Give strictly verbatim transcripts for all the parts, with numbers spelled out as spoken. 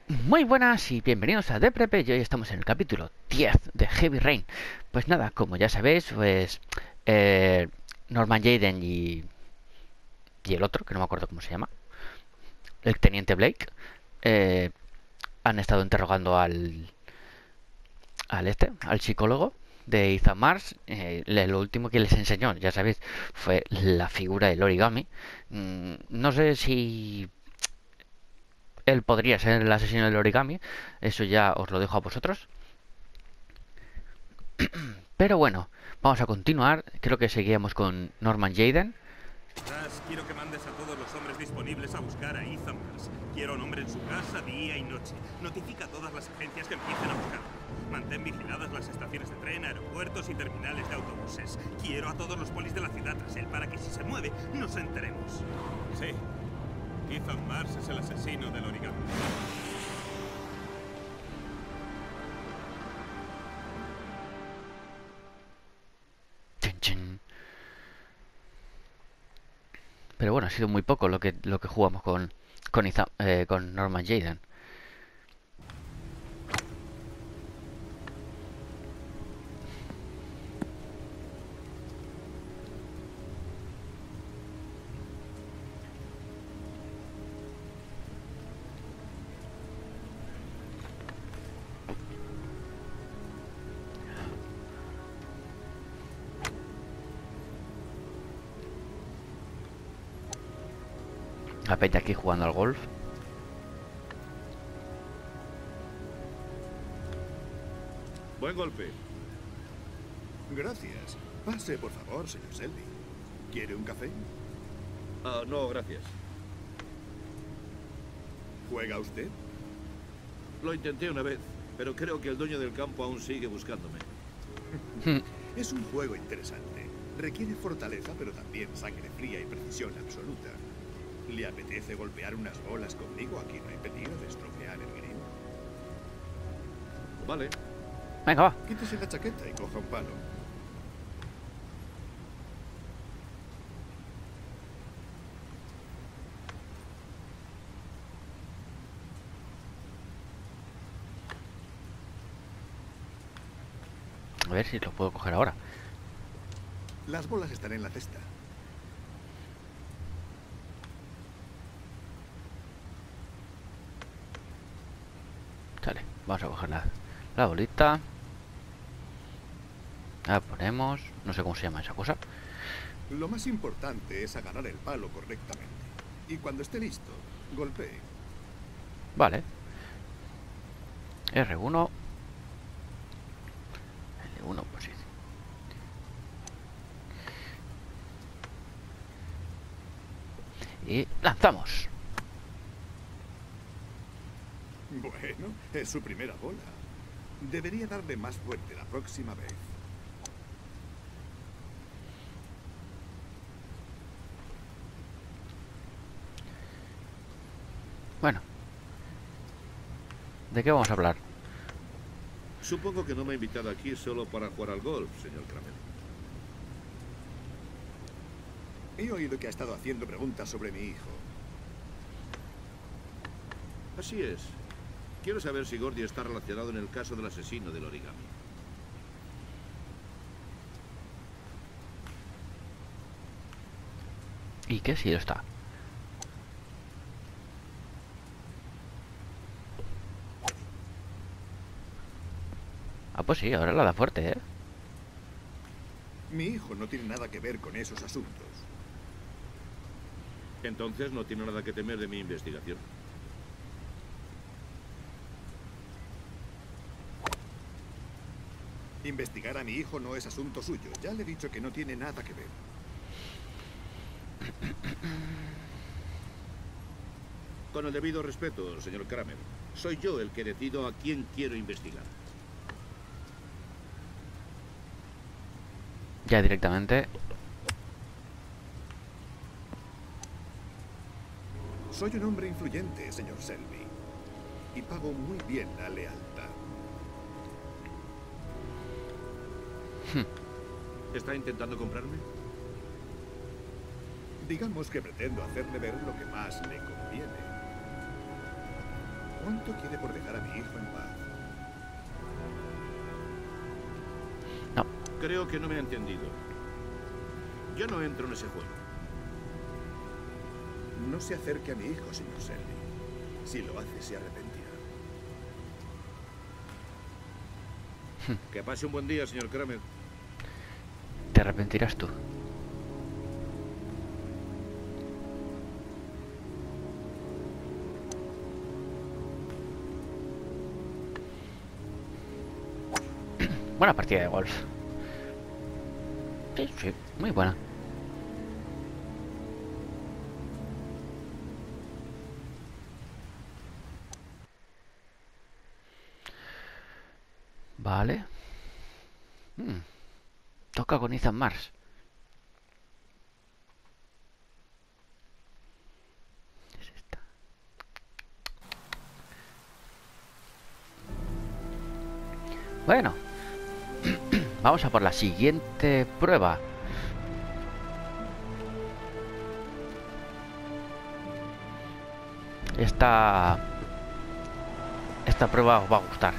Muy buenas y bienvenidos a Deprepe. Y hoy estamos en el capítulo diez de Heavy Rain. Pues nada, como ya sabéis, pues eh, Norman Jayden y, y el otro, que no me acuerdo cómo se llama, el teniente Blake, eh, han estado interrogando al, al este, al psicólogo de Ethan Mars. Eh, lo último que les enseñó, ya sabéis, fue la figura del origami. Mm, no sé si él podría ser el asesino del origami, eso ya os lo dejo a vosotros. Pero bueno, vamos a continuar. Creo que seguíamos con Norman Jayden. Tras, quiero que mandes a todos los hombres disponibles a buscar a Ethan Mars. Quiero un hombre en su casa día y noche. Notifica a todas las agencias que empiecen a buscarlo. Mantén vigiladas las estaciones de tren, aeropuertos y terminales de autobuses. Quiero a todos los polis de la ciudad tras él para que si se mueve, nos enteremos. Sí. Ethan Mars es el asesino del origami. Chin, chin. Pero bueno, ha sido muy poco lo que lo que jugamos con con, Ethan, eh, con Norman Jayden. La peña aquí jugando al golf. Buen golpe. Gracias. Pase, por favor, señor Selby. ¿Quiere un café? Ah, no, gracias. ¿Juega usted? Lo intenté una vez, pero creo que el dueño del campo aún sigue buscándome. Es un juego interesante. Requiere fortaleza, pero también sangre fría y precisión absoluta. ¿Le apetece golpear unas bolas conmigo? Aquí no hay peligro de estropear el green. Vale. Venga, va. Quítese la chaqueta y coja un palo. A ver si lo puedo coger ahora. Las bolas están en la cesta. Vale, vamos a coger la, la bolita. La ponemos. No sé cómo se llama esa cosa. Lo más importante es agarrar el palo correctamente. Y cuando esté listo, golpee. Vale. R uno. L uno, pues sí. Y lanzamos. Bueno, es su primera bola. Debería darle más fuerte la próxima vez. Bueno. ¿De qué vamos a hablar? Supongo que no me ha invitado aquí solo para jugar al golf, señor Kramer. He oído que ha estado haciendo preguntas sobre mi hijo. Así es. Quiero saber si Gordy está relacionado en el caso del asesino del origami. ¿Y qué si lo está? Ah, pues sí, ahora la da fuerte, ¿eh? Mi hijo no tiene nada que ver con esos asuntos. Entonces no tiene nada que temer de mi investigación. Investigar a mi hijo no es asunto suyo. Ya le he dicho que no tiene nada que ver. Con el debido respeto, señor Kramer, soy yo el que decido a quién quiero investigar. Ya directamente. Soy un hombre influyente, señor Selby. Y pago muy bien la lealtad. ¿Está intentando comprarme? Digamos que pretendo hacerle ver lo que más le conviene. ¿Cuánto quiere por dejar a mi hijo en paz? No. Creo que no me ha entendido. Yo no entro en ese juego. No se acerque a mi hijo, señor Selby. Si lo hace, se arrepentirá. Que pase un buen día, señor Kramer. Te arrepentirás tú. Buena partida de golf. Sí, sí, muy buena. Vale. Hmm. Toca con Ethan Mars. Es esta. Bueno. Vamos a por la siguiente prueba. Esta... Esta prueba os va a gustar.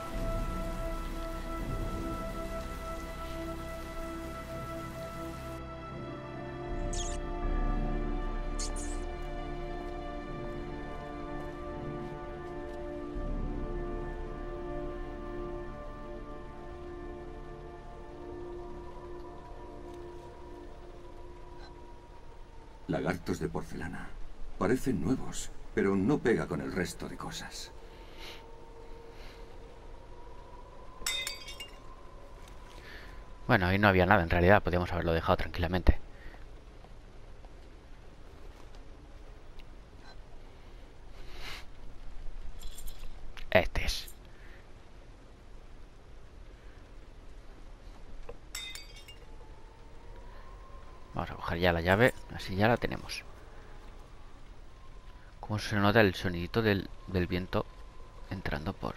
Lagartos de porcelana. Parecen nuevos, pero no pega con el resto de cosas. Bueno, ahí no había nada en realidad, podríamos haberlo dejado tranquilamente. Este es. Vamos a coger ya la llave, así ya la tenemos. Como se nota el sonidito del, del viento entrando por...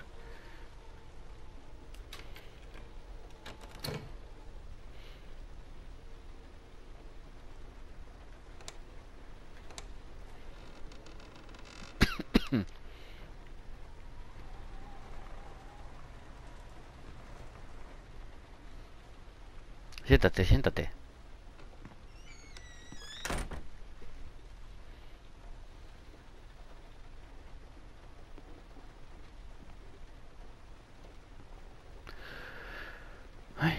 Siéntate, siéntate. Ay.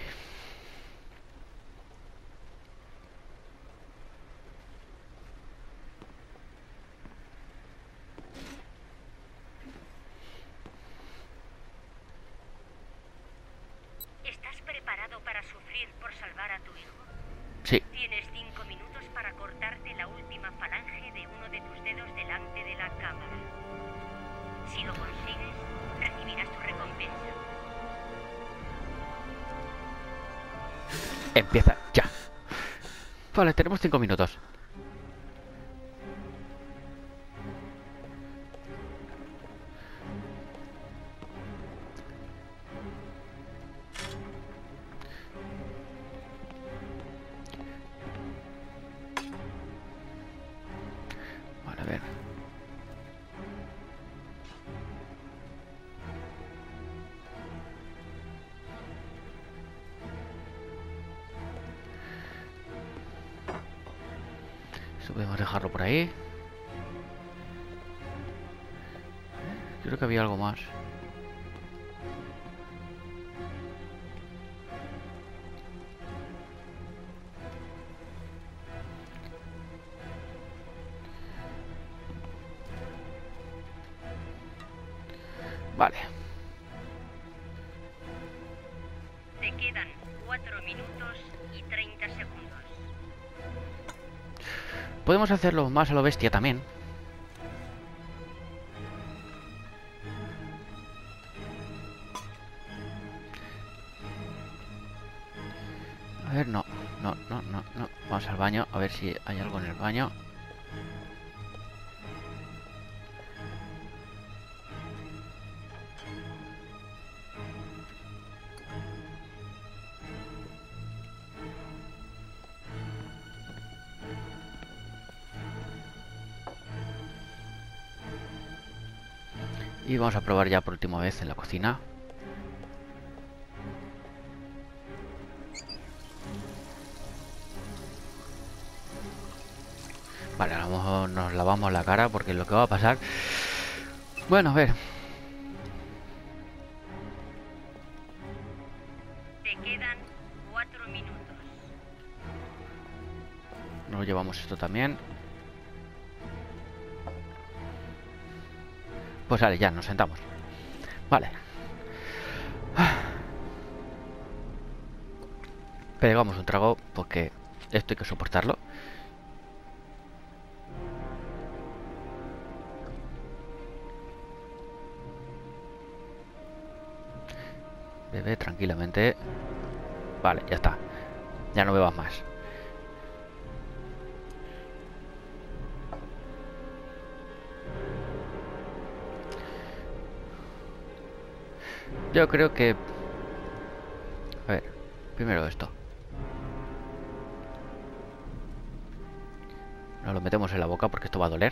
¿Estás preparado para sufrir por salvar a tu hijo? Sí. Tienes cinco minutos para cortarte la última falange de uno de tus dedos delante de la cámara. Si lo consigues, recibirás tu recompensa. Empieza ya. Vale, tenemos cinco minutos. Vale, a ver. Esto podemos dejarlo por ahí. Creo que había algo más. Vale. Te quedan cuatro minutos y treinta segundos. Podemos hacerlo más a lo bestia también. A ver, no, no, no, no, no. Vamos al baño, a ver si hay algo en el baño. Y vamos a probar ya por última vez en la cocina. Vale, a lo mejor nos lavamos la cara porque lo que va a pasar... Bueno, a ver. Te quedan cuatro minutos. Nos llevamos esto también. Pues vale, ya nos sentamos. Vale. Pegamos un trago porque esto hay que soportarlo. Bebe tranquilamente. Vale, ya está. Ya no bebas más. Yo creo que... A ver, primero esto. Nos lo metemos en la boca porque esto va a doler.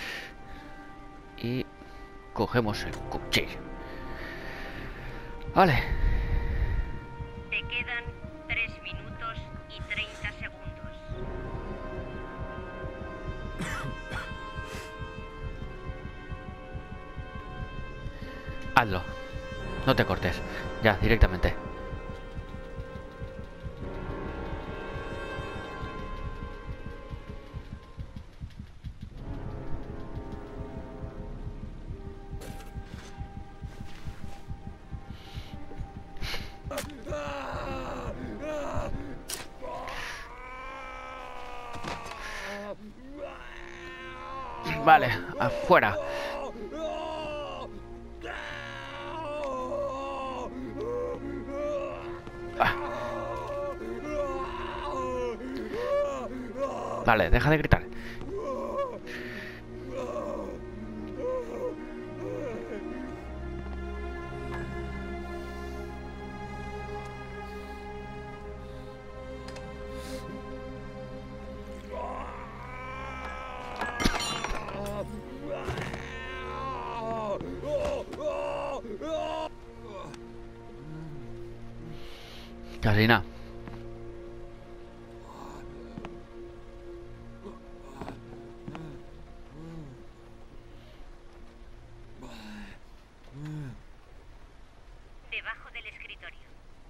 Y cogemos el cuchillo. Vale. Te quedan tres minutos y treinta segundos. Hazlo. No te cortes. Ya, directamente. Vale, afuera. Ah. Vale, deja de gritar. Casi nada. Debajo del escritorio.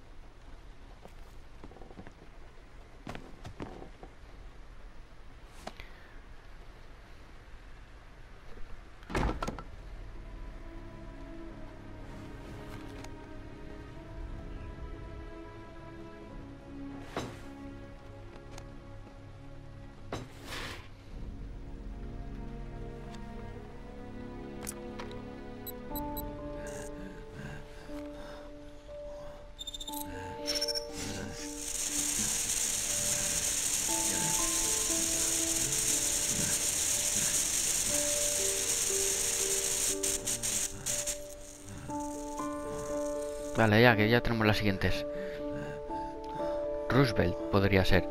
Vale, ya que ya tenemos las siguientes. Roosevelt podría ser.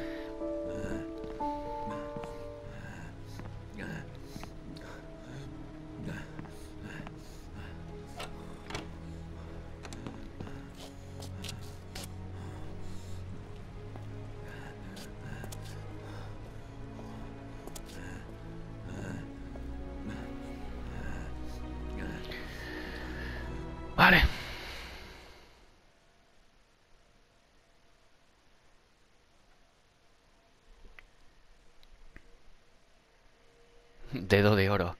Vale. Dedo de oro.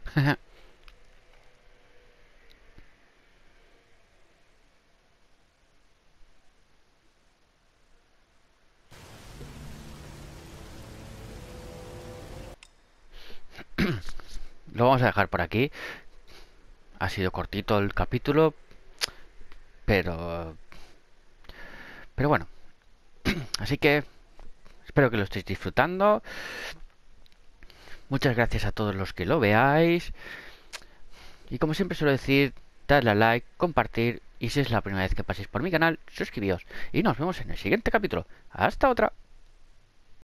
Lo vamos a dejar por aquí. Ha sido cortito el capítulo, pero pero bueno. Así que espero que lo estéis disfrutando. Muchas gracias a todos los que lo veáis. Y como siempre suelo decir, dadle a like, compartir. Y si es la primera vez que paséis por mi canal, suscribíos. Y nos vemos en el siguiente capítulo. Hasta otra.